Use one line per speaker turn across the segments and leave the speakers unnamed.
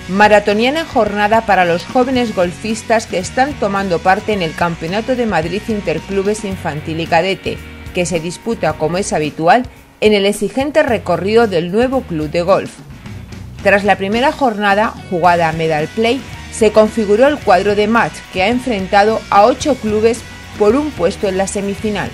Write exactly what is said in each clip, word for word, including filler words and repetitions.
Maratoniana jornada para los jóvenes golfistas que están tomando parte en el Campeonato de Madrid Interclubes Infantil y Cadete, que se disputa, como es habitual, en el exigente recorrido del nuevo club de golf. Tras la primera jornada, jugada a medal play, se configuró el cuadro de match, que ha enfrentado a ocho clubes por un puesto en la semifinal.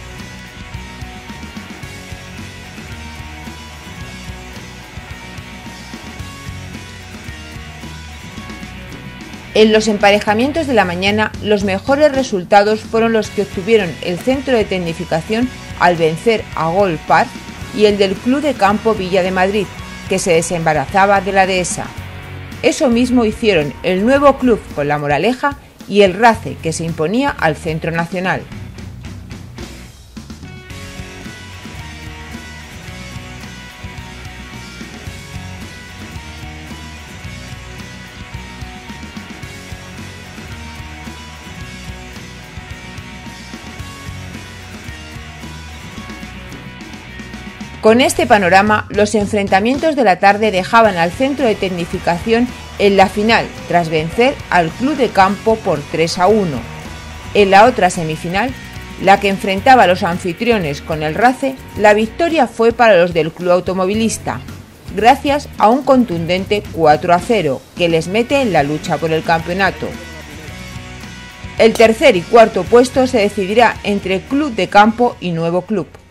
En los emparejamientos de la mañana, los mejores resultados fueron los que obtuvieron el Centro de Tecnificación al vencer a Golf Park y el del Club de Campo Villa de Madrid, que se desembarazaba de la dehesa. Eso mismo hicieron el Nuevo Club con La Moraleja y el RACE, que se imponía al Centro Nacional. Con este panorama, los enfrentamientos de la tarde dejaban al Centro de Tecnificación en la final, tras vencer al Club de Campo por tres a uno. En la otra semifinal, la que enfrentaba a los anfitriones con el RACE, la victoria fue para los del Club Automovilista, gracias a un contundente cuatro a cero, que les mete en la lucha por el campeonato. El tercer y cuarto puesto se decidirá entre Club de Campo y Nuevo Club.